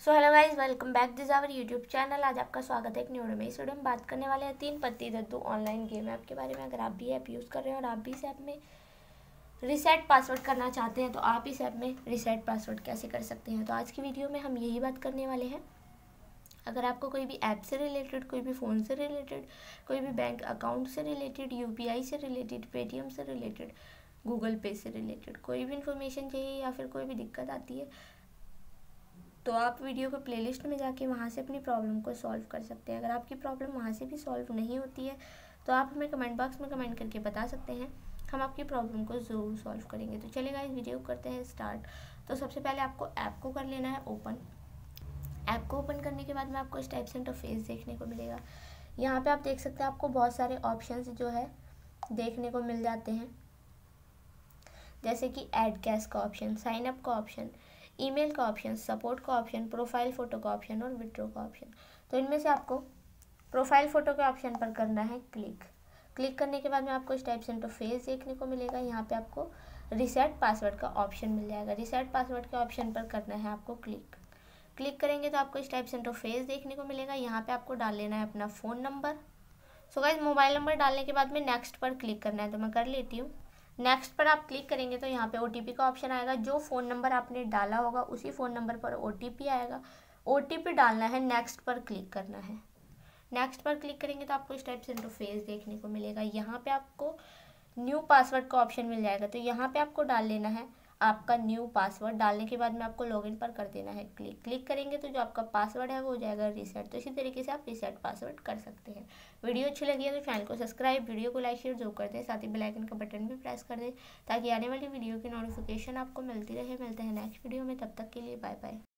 So hello guys, welcome back this our YouTube channel. आज आपका स्वागत है एक न्यू वीडियो में। इस वीडियो में बात करने वाले हैं 3 पत्ती दद्दू ऑनलाइन गेम ऐप के बारे में। अगर आप भी ऐप यूज़ कर रहे हैं और आप भी इस ऐप में रीसेट पासवर्ड करना चाहते हैं तो आप इस ऐप में रीसेट पासवर्ड कैसे कर सकते हैं, तो आज की वीडियो में हम यही बात करने वाले हैं। अगर आपको कोई भी ऐप से रिलेटेड, कोई भी फ़ोन से रिलेटेड, कोई भी बैंक अकाउंट से रिलेटेड, यूपीआई से रिलेटेड, पेटीएम से रिलेटेड, गूगल पे से रिलेटेड कोई भी इन्फॉर्मेशन चाहिए या फिर कोई भी दिक्कत आती है तो आप वीडियो के प्लेलिस्ट में जाके वहाँ से अपनी प्रॉब्लम को सॉल्व कर सकते हैं। अगर आपकी प्रॉब्लम वहाँ से भी सॉल्व नहीं होती है तो आप हमें कमेंट बॉक्स में कमेंट करके बता सकते हैं, हम आपकी प्रॉब्लम को ज़रूर सॉल्व करेंगे। तो चलेगा, इस वीडियो करते हैं स्टार्ट। तो सबसे पहले आपको ऐप को कर लेना है ओपन। ऐप को ओपन करने के बाद में आपको इस टाइप से इंटरफेस देखने को मिलेगा। यहाँ पे आप देख सकते हैं आपको बहुत सारे ऑप्शंस जो है देखने को मिल जाते हैं, जैसे कि ऐड कैश का ऑप्शन, साइन अप का ऑप्शन, ईमेल का ऑप्शन, सपोर्ट का ऑप्शन, प्रोफाइल फ़ोटो का ऑप्शन और विड्रॉ का ऑप्शन। तो इनमें से आपको प्रोफाइल फ़ोटो के ऑप्शन पर करना है क्लिक। क्लिक करने के बाद में आपको इस टाइप से इंटरफेस देखने को मिलेगा। यहाँ पे आपको रीसेट पासवर्ड का ऑप्शन मिल जाएगा। रीसेट पासवर्ड के ऑप्शन पर करना है आपको क्लिक। क्लिक करेंगे तो आपको इस टाइप से इंटरफेस देखने को मिलेगा। यहाँ पे आपको डाल लेना है अपना phone number. So guys, mobile number डालने के बाद में नेक्स्ट पर क्लिक करना है, तो मैं कर लेती हूँ। नेक्स्ट पर आप क्लिक करेंगे तो यहाँ पे OTP का ऑप्शन आएगा। जो फ़ोन नंबर आपने डाला होगा उसी फ़ोन नंबर पर OTP आएगा। OTP डालना है, नेक्स्ट पर क्लिक करना है। नेक्स्ट पर क्लिक करेंगे तो आपको इस टाइप से इंटरफेस देखने को मिलेगा। यहाँ पे आपको न्यू पासवर्ड का ऑप्शन मिल जाएगा, तो यहाँ पे आपको डाल लेना है आपका न्यू पासवर्ड। डालने के बाद में आपको लॉगिन पर कर देना है क्लिक। क्लिक करेंगे तो जो आपका पासवर्ड है वो हो जाएगा रीसेट। तो इसी तरीके से आप रीसेट पासवर्ड कर सकते हैं। वीडियो अच्छी लगी है तो चैनल को सब्सक्राइब, वीडियो को लाइक शेयर जरूर कर दें, साथ ही बेल आइकन का बटन भी प्रेस कर दें ताकि आने वाली वीडियो की नोटिफिकेशन आपको मिलती रहे। मिलते हैं नेक्स्ट वीडियो में, तब तक के लिए बाय बाय।